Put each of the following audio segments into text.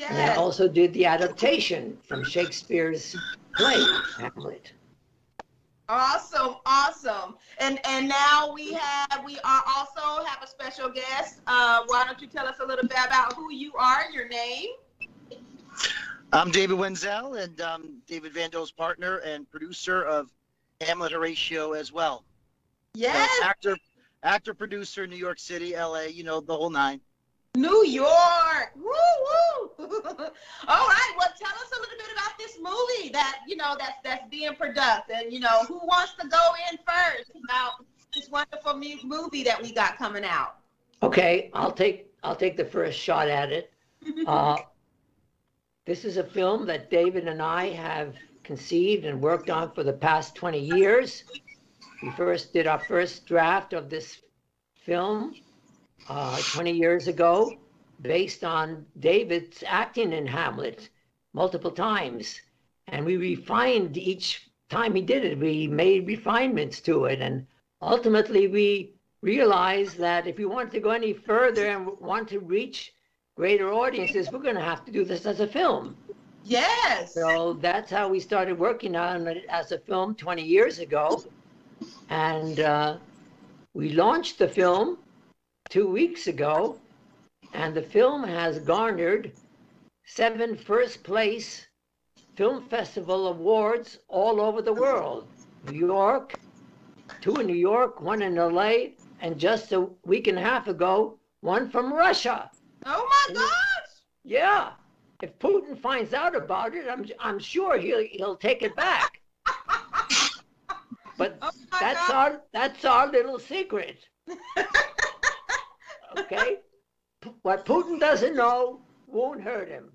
And I also did the adaptation from Shakespeare's play, Hamlet. Awesome, awesome. And now we are also have a special guest. Why don't you tell us a little bit about who you are, your name? I'm David Wenzel, and David Van Doe's partner and producer of Hamlet Horatio as well. Yes. So actor, producer, New York City, LA, you know, the whole nine. New York. Woo woo. All right. Well, tell us a little bit about this movie that, you know, that's being produced, and, you know, who wants to go in first about this wonderful movie that we got coming out? Okay, I'll take the first shot at it. This is a film that David and I have conceived and worked on for the past 20 years. We first did our first draft of this film 20 years ago, based on David's acting in Hamlet multiple times. And we refined each time he did it. We made refinements to it. And ultimately, we realized that if we want to go any further and want to reach greater audiences, we're going to have to do this as a film. Yes. So that's how we started working on it as a film 20 years ago. And we launched the film 2 weeks ago, and the film has garnered 7 first-place film festival awards all over the world. New York, 2 in New York, 1 in LA, and just a week and a half ago, 1 from Russia. Oh my gosh! Yeah, if Putin finds out about it, I'm sure he'll take it back. But that's our little secret. Okay, what Putin doesn't know won't hurt him.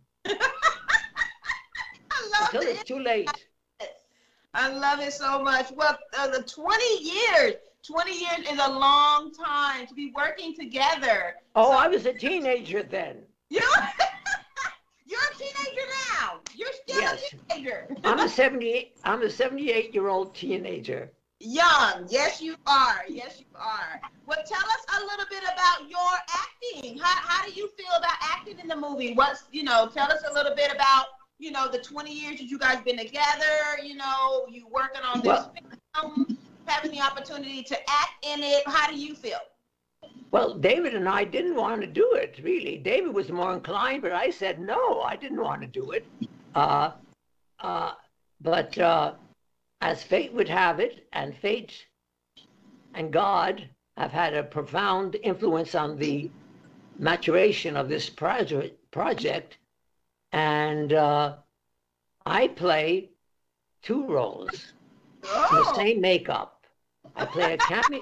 Until it's too late. I love it so much. Well, the 20 years is a long time to be working together. Oh, so, I was a teenager then. You're a teenager now. You're still a teenager. I'm a 78-year-old teenager. Young. Yes, you are. Yes, you are. Well, tell us a little bit about your acting. How do you feel about acting in the movie? Tell us a little bit about, you know, the 20 years that you guys been together, you know, you working on this film, having the opportunity to act in it. How do you feel? Well, David and I didn't want to do it, really. David was more inclined, but I said, no, I didn't want to do it. But as fate would have it, and fate and God have had a profound influence on the maturation of this project. And I play 2 roles in the same makeup. I play a cameo.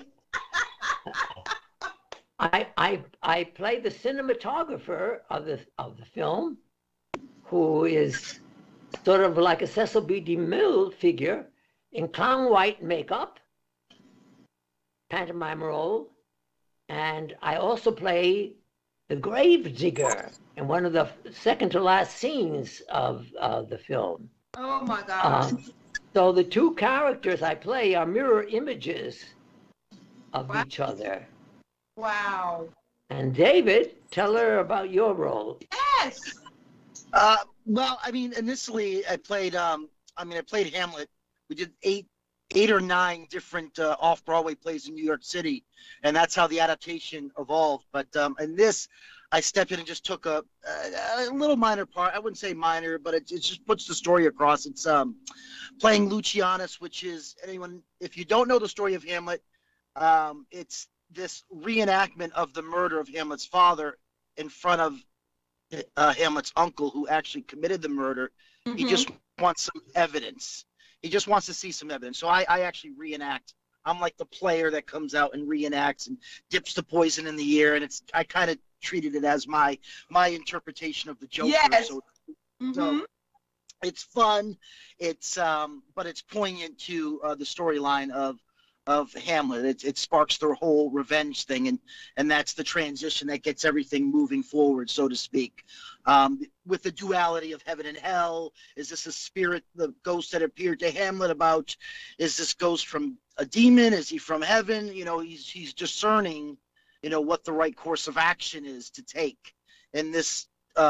I play the cinematographer of the film, who is sort of like a Cecil B. DeMille figure in clown white makeup, pantomime role, and I also play the grave digger in one of the second to last scenes of the film. Oh my God. So the 2 characters I play are mirror images of each other. Wow. And David, tell her about your role. Yes. Well, I mean, initially I played Hamlet. We did 8 or 9 different off-Broadway plays in New York City, and that's how the adaptation evolved. But in this, I stepped in and just took a little minor part. I wouldn't say minor, but it just puts the story across. It's playing Lucianus, which is, if you don't know the story of Hamlet, it's this reenactment of the murder of Hamlet's father in front of Hamlet's uncle, who actually committed the murder. Mm-hmm. He just wants some evidence. He just wants to see some evidence. So I actually reenact. I'm like the player that comes out and reenacts and dips the poison in the ear, and I kind of treated it as my interpretation of the Joker. Yes. So it's fun. It's but it's poignant to the storyline of Hamlet. It sparks the whole revenge thing, and that's the transition that gets everything moving forward, so to speak. With the duality of heaven and hell, is this a spirit, the ghost that appeared to Hamlet about? Is this ghost from a demon? Is he from heaven? You know, he's discerning, you know, what the right course of action is to take. And this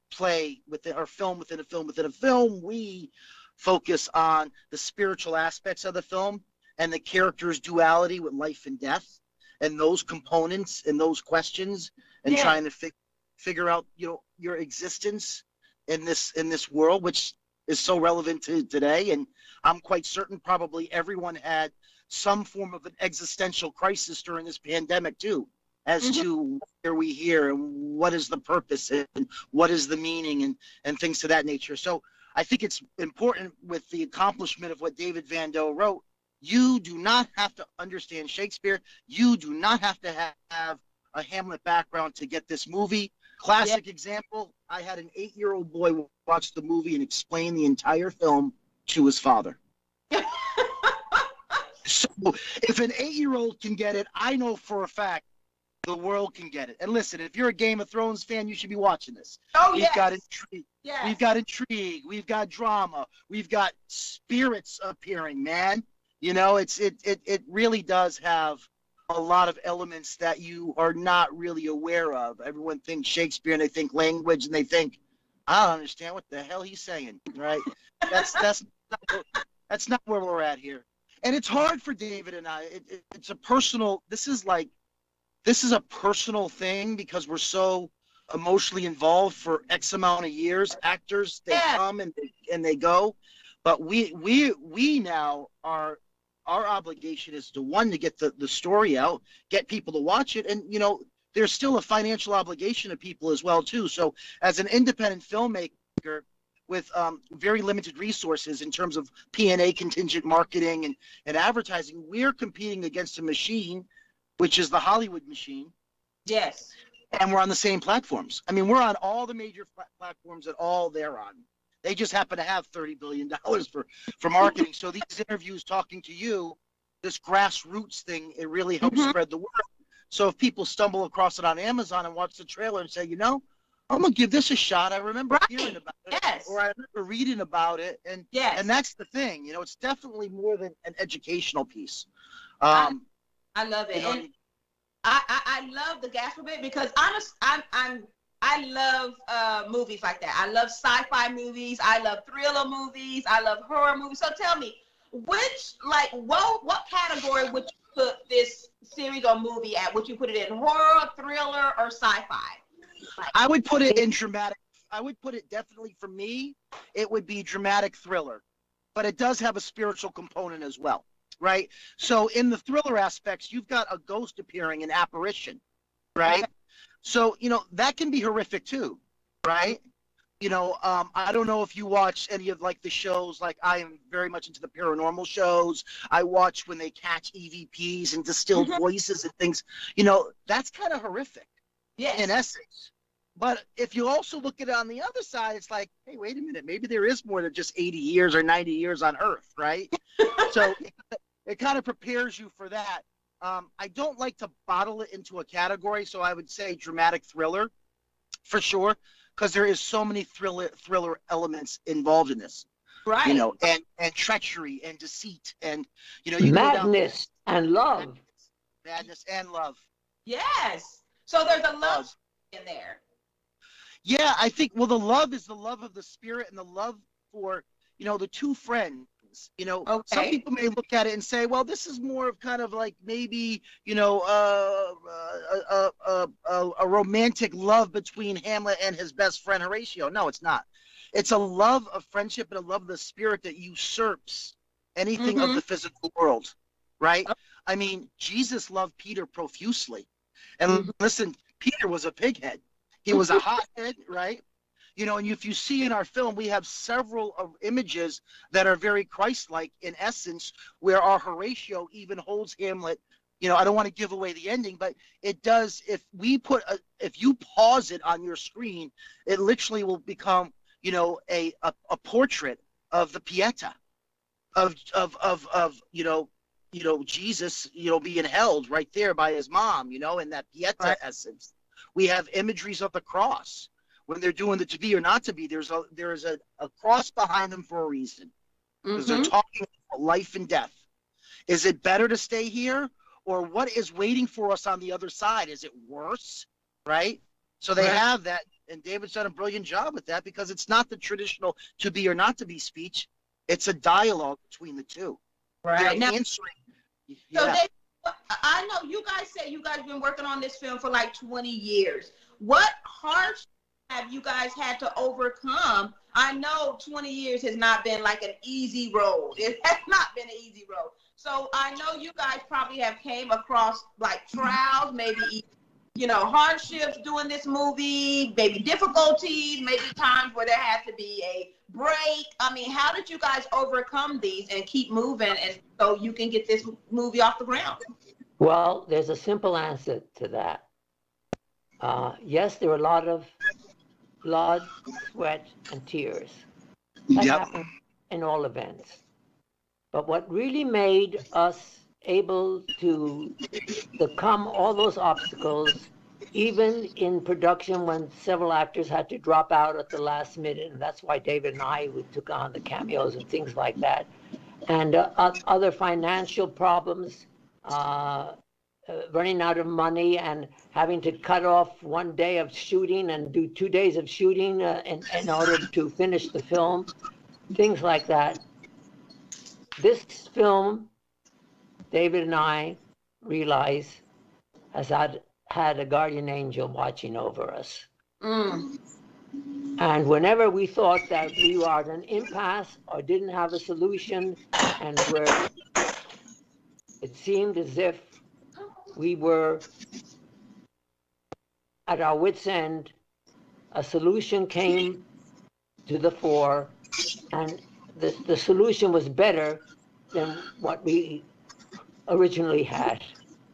play within, or film within a film within a film. We focus on the spiritual aspects of the film and the character's duality with life and death, and those components and those questions, and trying to figure out, you know, your existence in this world, which is so relevant to today. And I'm quite certain probably everyone had some form of an existential crisis during this pandemic too, as to why are we here and what is the purpose and what is the meaning and things to that nature. So I think it's important with the accomplishment of what David Van Doe wrote. You do not have to understand Shakespeare. You do not have to have a Hamlet background to get this movie. Classic example, I had an 8-year-old boy watch the movie and explain the entire film to his father. So if an 8-year-old can get it, I know for a fact the world can get it. And listen, if you're a Game of Thrones fan, you should be watching this. Oh, We've got intrigue. Yes. We've got intrigue. We've got drama. We've got spirits appearing, man. You know, it really does have a lot of elements that you are not really aware of. Everyone thinks Shakespeare and they think language and they think, I don't understand what the hell he's saying, right? That's not where we're at here. And it's hard for David and I. It's a personal, this is a personal thing because we're so emotionally involved for X amount of years. Actors, they come and they go. But we now are, our obligation is to, one, to get the story out, get people to watch it. And, you know, there's still a financial obligation to people as well, too. So as an independent filmmaker with very limited resources in terms of P&A contingent marketing and advertising, we're competing against a machine, which is the Hollywood machine. Yes. And we're on the same platforms. I mean, we're on all the major platforms that all they're on. They just happen to have $30 billion for marketing. So these interviews talking to you, this grassroots thing, it really helps spread the word. So if people stumble across it on Amazon and watch the trailer and say, you know, I'm going to give this a shot. I remember hearing about it, or I remember reading about it. And that's the thing. You know, it's definitely more than an educational piece. I love it. You know, and I love the Gasper bit because I love movies like that. I love sci-fi movies. I love thriller movies. I love horror movies. So tell me, what category would you put this series or movie at? Would you put it in horror, thriller, or sci-fi? I would put it in dramatic. I would put it definitely, for me, it would be dramatic thriller. But it does have a spiritual component as well, right? So in the thriller aspects, you've got a ghost appearing, an apparition, right? So, you know, that can be horrific too, right? You know, I don't know if you watch any of like the shows, like I am very much into the paranormal shows. I watch when they catch EVPs and distilled voices and things. You know, that's kind of horrific in essence. But if you also look at it on the other side, it's like, hey, wait a minute, maybe there is more than just 80 years or 90 years on Earth, right? So it kind of prepares you for that. I don't like to bottle it into a category, so I would say dramatic thriller for sure, because there is so many thriller elements involved in this, right? You know, and treachery and deceit and, you know, madness and love. Madness and love. Yes. So there's a love in there. Yeah, I think, well, the love is the love of the spirit and the love for, you know, the two friends. You know, some people may look at it and say, well, this is more of kind of like maybe, you know, a romantic love between Hamlet and his best friend Horatio. No, it's not. It's a love of friendship and a love of the spirit that usurps anything of the physical world, right? I mean, Jesus loved Peter profusely. And listen, Peter was a pighead. He was a hothead, right? You know, and if you see in our film, we have several images that are very Christ-like in essence, where our Horatio even holds Hamlet. You know, I don't want to give away the ending, but it does. If you pause it on your screen, it literally will become, you know, a portrait of the Pieta, of you know, Jesus, you know, being held right there by his mom, you know, in that Pieta essence. We have imageries of the cross. When they're doing the to be or not to be, there is a cross behind them for a reason. Because they're talking about life and death. Is it better to stay here? Or what is waiting for us on the other side? Is it worse? Right? So they have that And David's done a brilliant job with that because it's not the traditional to be or not to be speech. It's a dialogue between the two. Right. They're Now, answering. so Yeah. I know you guys said you guys been working on this film for like 20 years. What hardships have you guys had to overcome? I know 20 years has not been like an easy road. It has not been an easy road. So I know you guys probably have came across like trials, maybe, you know, hardships doing this movie, maybe difficulties, maybe times where there has to be a break. I mean, how did you guys overcome these and keep moving and so you can get this movie off the ground? Well, there's a simple answer to that. Yes, there were a lot of blood, sweat, and tears. That happened in all events. But what really made us able to overcome all those obstacles, even in production when several actors had to drop out at the last minute, and that's why David and I took on the cameos and things like that, and other financial problems, running out of money and having to cut off one day of shooting and do 2 days of shooting in order to finish the film, things like that. This film, David and I realize, has had a guardian angel watching over us. And whenever we thought that we were at an impasse or didn't have a solution, and where it seemed as if we were at our wits' end, a solution came to the fore, and the solution was better than what we originally had.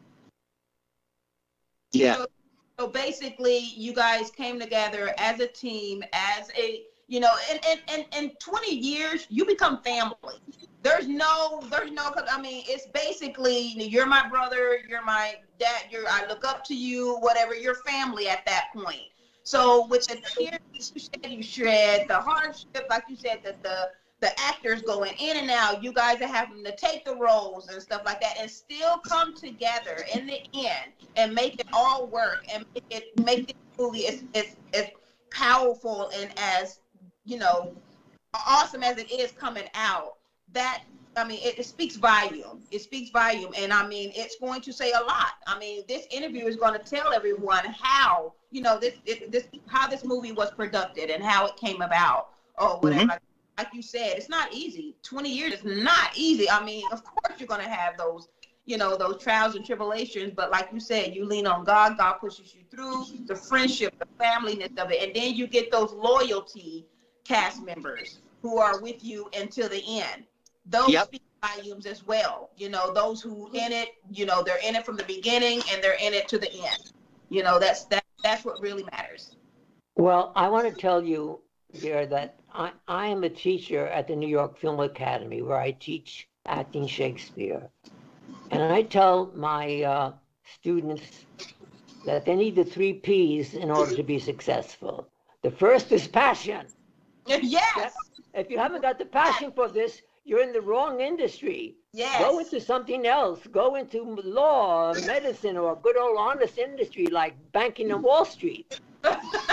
Yeah. So basically, you guys came together as a team, as a, you know, in 20 years, you become family. There's no, I mean, it's basically, you're my brother, you're my dad, I look up to you, whatever, you're family at that point. So with the tears you shed, the hardship, like you said, that the actors going in and out, you guys are having to take the roles and stuff like that and still come together in the end and make it all work and make this movie as powerful and as, you know, awesome as it is coming out. That, I mean, it speaks volume. It speaks volume. And I mean, it's going to say a lot. I mean, this interview is going to tell everyone how, you know, how this movie was produced and how it came about or whatever. Mm-hmm. Like you said, it's not easy. 20 years is not easy. I mean, of course you're going to have those, you know, those trials and tribulations. But like you said, you lean on God. God pushes you through the friendship, the familyness of it. And then you get those loyalty cast members who are with you until the end. Those speak volumes as well. You know, those who in it, you know, they're in it from the beginning and they're in it to the end. You know, that's what really matters. Well, I want to tell you here that I am a teacher at the New York Film Academy where I teach acting Shakespeare. And I tell my students that they need the 3 Ps in order to be successful. The first is passion. Yes. If you haven't got the passion for this, you're in the wrong industry. Yes. Go into something else. Go into law, medicine, or a good old honest industry like banking on Wall Street. Do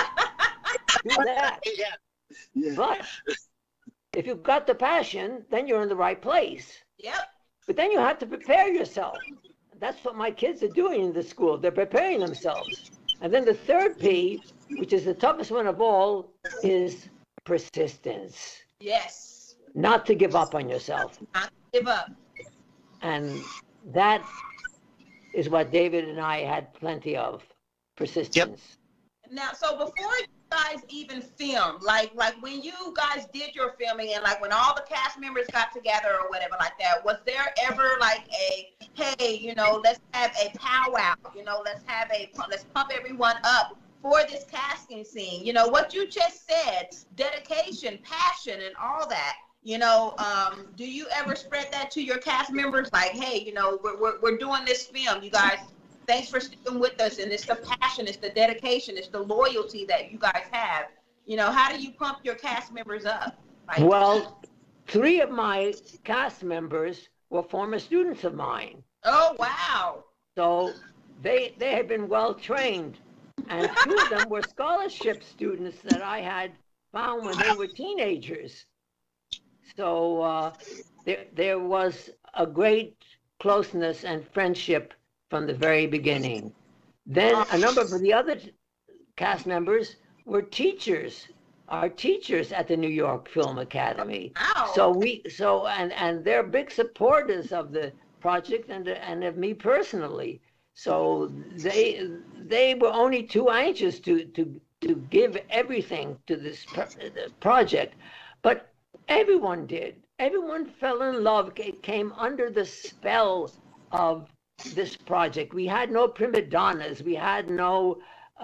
that. Yeah. But if you've got the passion, then you're in the right place. Yep. But then you have to prepare yourself. That's what my kids are doing in the school. They're preparing themselves. And then the 3rd P, which is the toughest one of all, is persistence. Yes. Not to give up on yourself. Not to give up. And that is what David and I had plenty of, persistence. Yep. Now, so before you guys even filmed, like when you guys did your filming and like when all the cast members got together or whatever like that, was there ever like a, hey, you know, let's have a powwow, you know, let's pump everyone up for this casting scene? You know, what you just said, dedication, passion, and all that. You know, do you ever spread that to your cast members? Like, hey, you know, we're doing this film. You guys, thanks for sticking with us. And it's the passion, it's the dedication, it's the loyalty that you guys have. You know, how do you pump your cast members up? Like, well, 3 of my cast members were former students of mine. Oh, wow. So they had been well trained. and two of them were scholarship students that I had found when they were teenagers. So there was a great closeness and friendship from the very beginning. Then a number of the other cast members were teachers, our teachers at the New York Film Academy. Wow. So and they're big supporters of the project and of me personally. So they were only too anxious to give everything to this project, but everyone did. Everyone fell in love, came under the spell of this project. We had no prima donnas. We had no,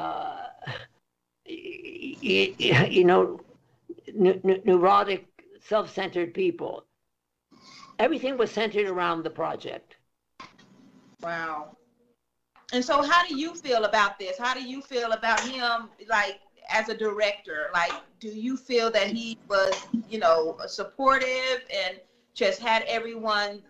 neurotic, self-centered people. Everything was centered around the project. Wow. And so how do you feel about this? How do you feel about him, like, as a director? Like, do you feel that he was, supportive and just had everyone,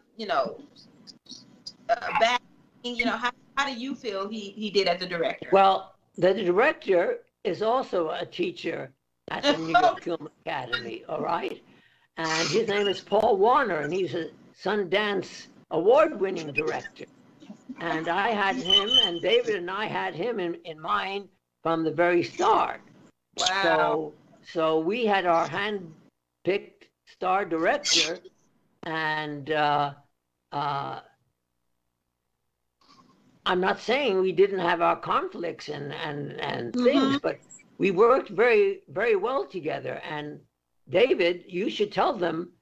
back? How do you feel he did as a director? Well, the director is also a teacher at the New York Film Academy, all right? And his name is Paul Warner, and he's a Sundance award-winning director. And I had him, and David and I had him in mind from the very start. Wow. So we had our hand-picked star director, and I'm not saying we didn't have our conflicts and things, but we worked very, very well together. And David, you should tell them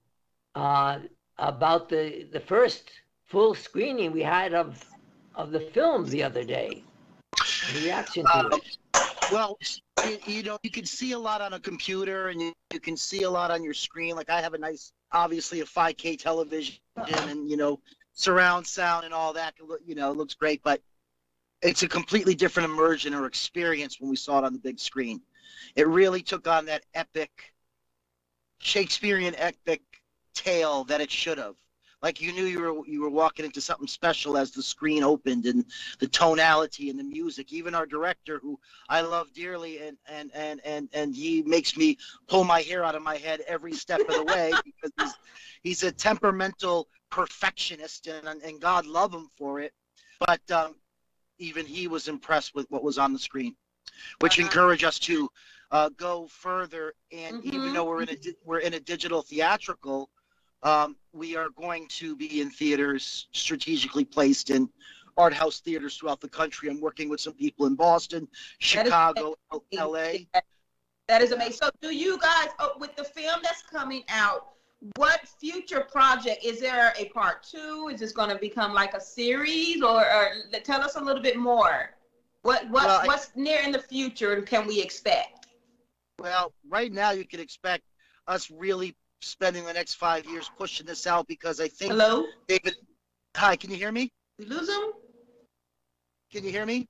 about the first full screening we had of the film the other day, the reaction to it. Well, you can see a lot on a computer, and you can see a lot on your screen. Like, I have obviously a 5K television, and surround sound and all that. Looks great, but it's a completely different immersion or experience when we saw it on the big screen. It really took on that epic, Shakespearean epic tale that it should have. Like, you knew you were walking into something special as the screen opened, and the tonality and the music. Even our director, who I love dearly, and he makes me pull my hair out of my head every step of the way because he's a temperamental perfectionist, and God love him for it. But even he was impressed with what was on the screen, which encouraged us to go further. And even though we're in a digital theatrical, we are going to be in theaters strategically placed in art house theaters throughout the country. I'm working with some people in Boston, Chicago, LA. That is amazing. So do you guys, with the film that's coming out, what future project, is there a part 2? Is this going to become like a series, or tell us a little bit more? What's near in the future can we expect? Well, right now you can expect us really spending the next 5 years pushing this out, because I think Hello? David, hi, can you hear me? We lose him? Can you hear me?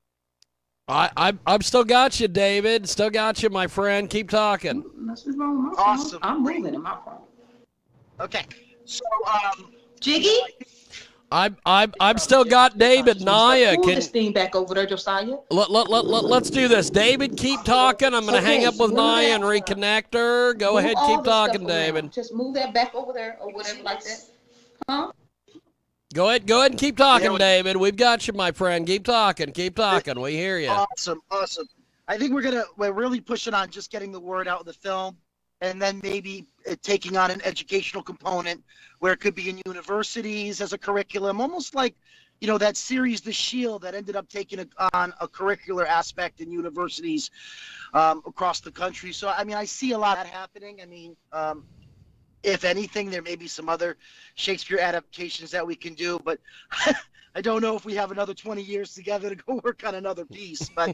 I've still got you, David. Still got you, my friend. Keep talking. What's wrong with my Awesome. phone? I'm moving in my phone. Okay. So Jiggy? I've still got David. Naya, Pull this thing back over there, Josiah. let's do this. David, keep talking. I'm gonna hang up with Naya and reconnect her. Go ahead, keep talking, David. Just move that back over there or whatever like that. Huh? Go ahead and keep talking, David. We've got you, my friend. Keep talking. We hear you. Awesome. I think we're really pushing on just getting the word out of the film, and then maybe taking on an educational component where it could be in universities as a curriculum, almost like, that series, The Shield, that ended up taking on a curricular aspect in universities across the country. So, I see a lot of that happening. If anything, there may be some other Shakespeare adaptations that we can do, but I don't know if we have another 20 years together to go work on another piece. But,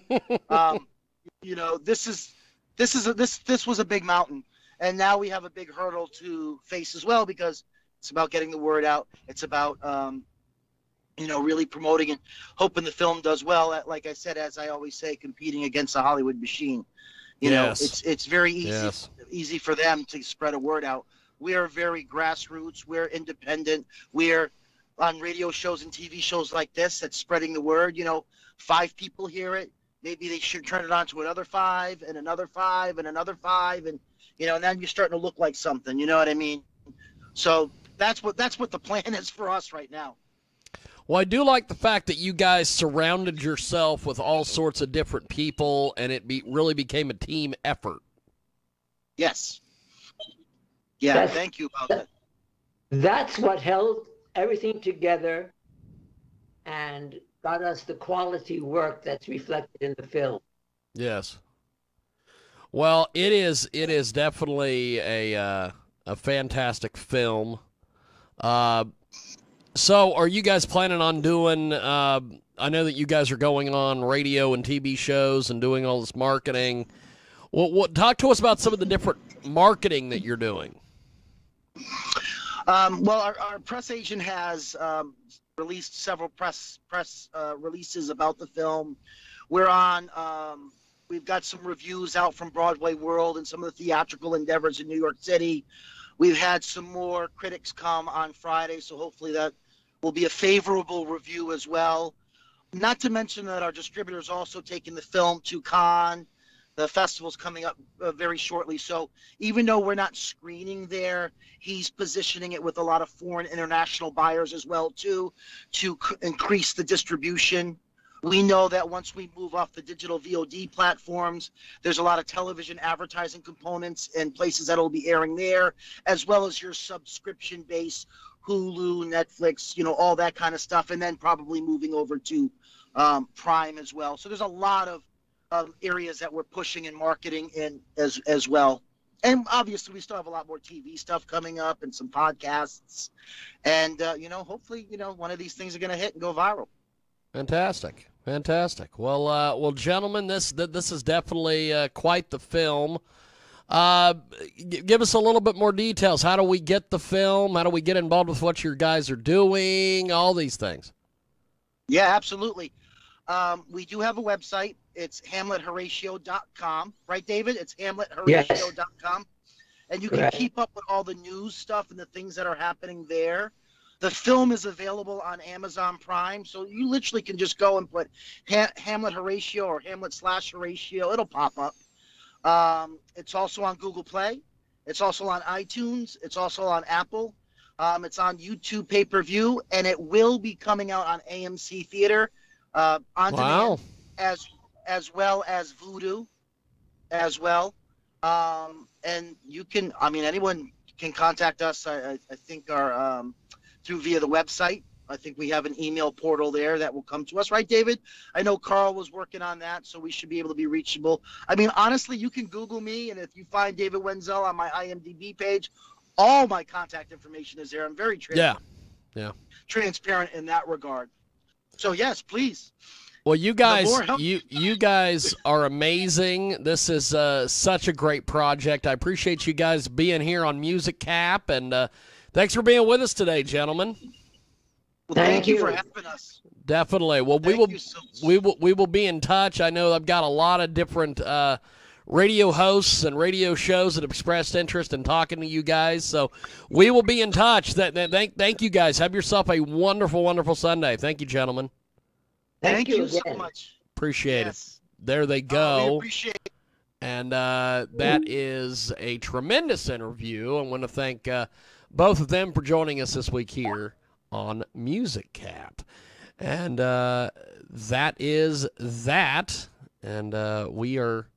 this was a big mountain. And now we have a big hurdle to face as well, because it's about getting the word out. It's about, really promoting and hoping the film does well. Like I said, as I always say, competing against the Hollywood machine. It's very easy for them to spread a word out. We are very grassroots. We're independent. We're on radio shows and TV shows like this that's spreading the word. 5 people hear it. maybe they should turn it on to another 5 and another 5 and another 5, and and then you're starting to look like something. You know what I mean? So that's what the plan is for us right now. Well, I do like the fact that you guys surrounded yourself with all sorts of different people, and it really became a team effort. Yes. Yeah, thank you about that. That's what held everything together and got us the quality work that's reflected in the film. Yes. Well, it is definitely a fantastic film. So are you guys planning on doing, I know that you guys are going on radio and TV shows and doing all this marketing. Talk to us about some of the different marketing that you're doing. Well, our press agent has released several press releases about the film. We're on, we've got some reviews out from Broadway World and some of the theatrical endeavors in New York City. We've had some more critics come on Friday, so hopefully that will be a favorable review as well. Not to mention that our distributor is also taking the film to Cannes. The festival's coming up very shortly. So even though we're not screening there, he's positioning it with a lot of foreign international buyers as well, too, to increase the distribution. We know that once we move off the digital VOD platforms, there's a lot of television advertising components and places that will be airing there, as well as your subscription-based Hulu, Netflix, all that kind of stuff, and then probably moving over to Prime as well. So there's a lot of areas that we're pushing and marketing in as well. And obviously we still have a lot more TV stuff coming up and some podcasts. And, hopefully, one of these things are going to hit and go viral. Fantastic. Well, gentlemen, this is definitely quite the film. Give us a little bit more details. How do we get the film? How do we get involved with what your guys are doing? All these things. Yeah, absolutely. We do have a website. It's HamletHoratio.com. Right, David? It's HamletHoratio.com. And you can keep up with all the news stuff and the things that are happening there. The film is available on Amazon Prime, so you literally can just go and put Hamlet Horatio or Hamlet/Horatio. It'll pop up. It's also on Google Play. It's also on iTunes. It's also on Apple. It's on YouTube pay-per-view, and it will be coming out on AMC Theater on demand, as well as Vudu as well. And you can, anyone can contact us. I think our via the website. I think we have an email portal there that will come to us, right, David? I know Carl was working on that, so we should be able to be reachable. Honestly, you can Google me, and if you find David Wenzel on my IMDb page, all my contact information is there. I'm very transparent in that regard. So yes, please. Well, you guys are amazing. This is such a great project. I appreciate you guys being here on Music Cap, and thanks for being with us today, gentlemen. Well, thank you for having us. Definitely. Well, we will be in touch. I know I've got a lot of different radio hosts and radio shows that have expressed interest in talking to you guys, so we will be in touch. Thank you guys. Have yourself a wonderful, wonderful Sunday. Thank you, gentlemen. Thank you so much. Appreciate it. There they go. We appreciate it. And that is a tremendous interview. I want to thank both of them for joining us this week here on Music Cap. And that is that. And we are